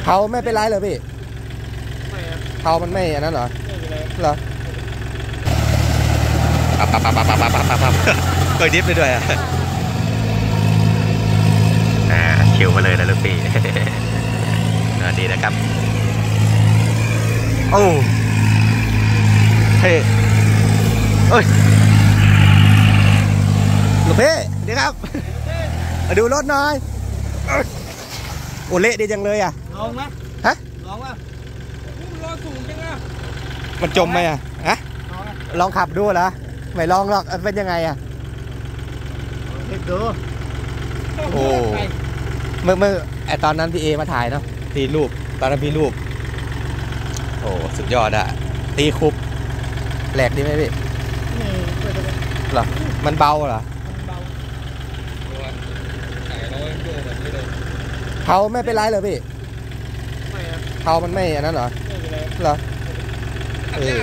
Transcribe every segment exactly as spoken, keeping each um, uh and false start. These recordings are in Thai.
เขาไม่เป็นไรเหรอพี่เขามันไม่อันนั้นเหรอเหรอปั๊บปั๊บปั๊บปั๊บปั๊บปั๊บปั๊บปั๊บเปิดดิฟไปด้วยอ่ะอ่าชิวมาเลยนะลูกพี่น่าดีนะครับโอ้เฮ้เอ้ยลูกพี่ดีครับมาดูรถหน่อยโอเละดีจังเลยอ่ะลองนะฮะลองว่ามันรอสูงจังอ่ะมันจมไหมอ่ะฮะลองขับดูเหรอไม่ลองหรอกเป็นยังไงอ่ะเด็กดูโอ้เมื่อเมื่อไอตอนนั้นพี่เอมาถ่ายเนาะตีรูปตอนนั้นพี่รูปโอ้สุดยอดอะตีคุบแหลกดีไหมพี่เหรอมันเบาเหรอเขาไม่เป็นไรเหรอพี่เขามันไม่อันนั้นเหรอเหรอเออ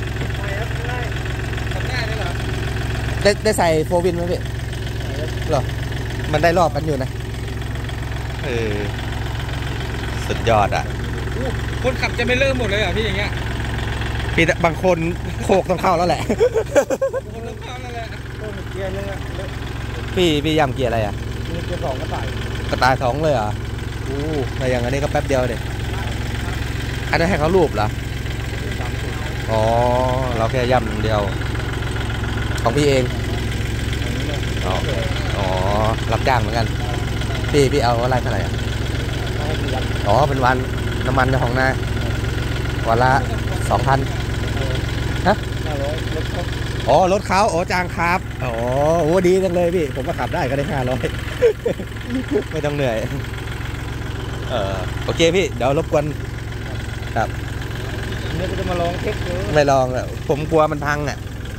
ได้ได้ใส่โฟวินไหมพี่เหรอมันได้รอบกันอยู่นะเออสุดยอดอ่ะคนขับจะไม่เริ่มหมดเลยอ่ะพี่อย่างเงี้ยพี่บางคนโคกต้องเข้าแล้วแหละคนเริ่มเข้าแล้วแหละเกียร์นึงอ่ะพี่พี่ย่ำเกียร์อะไรอ่ะมีเกียร์สองกระต่ายกระต่ายสองเลยอ่ะอู้แต่อย่างอันนี้ก็แป๊บเดียวเด็อันนั้นให้เขารูปเหรออ๋อเราแค่ย่ำอย่างเดียวของพี่เองอ๋ออ๋อรับจ้างเหมือนกันพี่พี่เอาอะไรเท่าไหร่อ่ะอ๋อเป็นวันน้ำมันในของนาวันละสองพันฮะอ๋อรถเขาอ๋อจางครับอ๋อโอ้ดีจังเลยพี่ผมก็ขับได้ก็ได้ห้าร้อยไม่ต้องเหนื่อยเออโอเคพี่เดี๋ยวรบกวนครับนี่ก็จะมาลองเทสดูไม่ลองอ่ะผมกลัวมันพังอ่ะ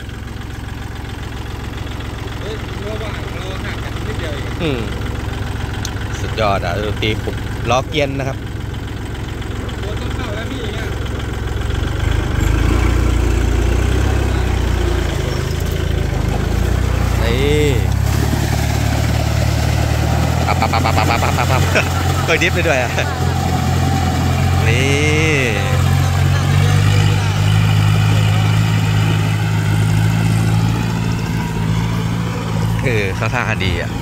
เฮ้ยระหว่างเราห่างกันนิดเดียวเองอืมสุดยอดอ่ะตีปุบล้อเกียนนะครับตัวต้องเข้าแล้วพี่อย่างเงี้ยนี่ปั๊บปั๊บปั๊บปั๊บปั๊บปั๊บปั๊บปั๊บเปิดดิฟไปด้วยอ่ะนี่เออเข้าท่าดีอ่ะ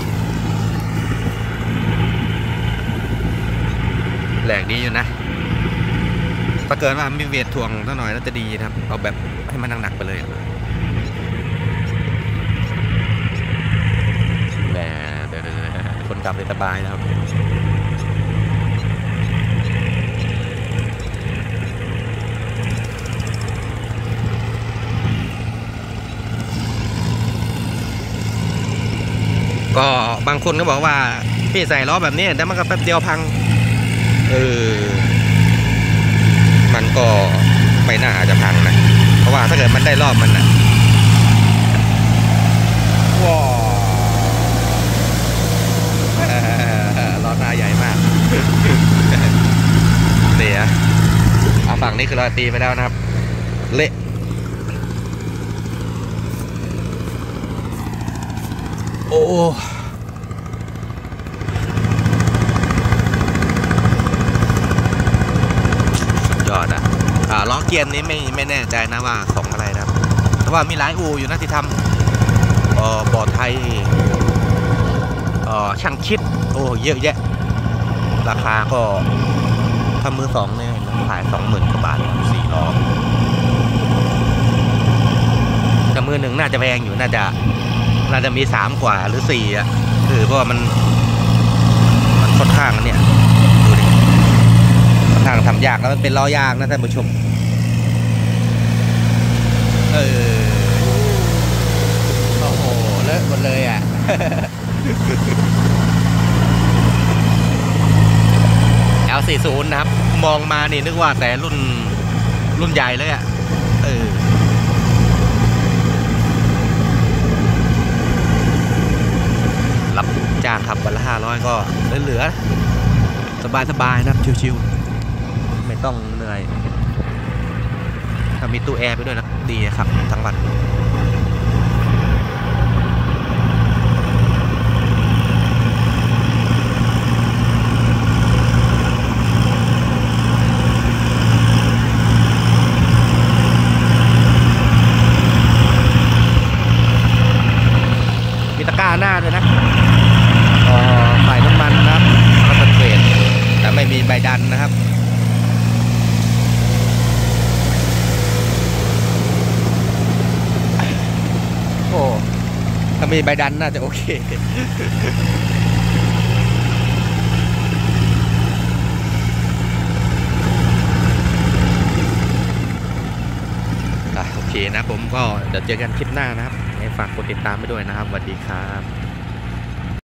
แหลกดีอยู่นะถ้าเกิดว่ามีเวทถ่วงสักหน่อยน่าจะดีนะครับเอาแบบให้มันหนักๆไปเลยแหมเดี๋ยวๆคนกลับเลยสบายนะครับก็บางคนก็บอกว่าพี่ใส่ล้อแบบนี้แต่มันก็แป๊บเดียวพังเออมันก็ไม่น่าจะพังนะเพราะว่าถ้าเกิดมันได้รอบมันนะว้าวล้อหน้าใหญ่มากเดี๋ยวเอาฝั่งนี้คือเราตีไปแล้วนะครับเละโอ้ยอดอ่ะอ่าล้อเกียร์นี้ไม่ไม่แน่ใจนะว่าของอะไรนะแต่ว่ามีหลายอู่อยู่นะที่ทำเอ่อบ่อไทยเอ่อช่างคิดโอ้เยอะแยะราคาก็ถ้ามือสองเนี่ยขายสองหมื่นกว่าบาทสี่ล้อแต่มือหนึ่งน่าจะแพงอยู่น่าจะน่าจะมีสามกว่าหรือสี่อ่ะคือเพราะว่ามันมันค่อนข้างเนี่ยดูดิค่อนข้างทำยากแล้วมันเป็นล้อยางนะท่านผู้ชมเออโอ้โหเลอะหมดเลยอ่ะ แอล สี่สิบ นะครับมองมานี่นึกว่าแต่รุ่นรุ่นใหญ่เลยอ่ะเออรับจ้างขับวันละห้าร้อยก็เหลือสบายๆนะชิวๆไม่ต้องเหนื่อยถ้ามีตู้แอร์ไปด้วยนะดีครับทั้งวันหน้าด้วยนะก็ใส่น้ำมันนะครับคอนเซนเทรตแต่ไม่มีใบดันนะครับโอ้ถ้ามีใบดันน่าจะโอเคโอเคนะผมก็เดี๋ยวเจอกันคลิปหน้านะครับให้ฝากกดติดตามไปด้วยนะครับสวัสดีครับ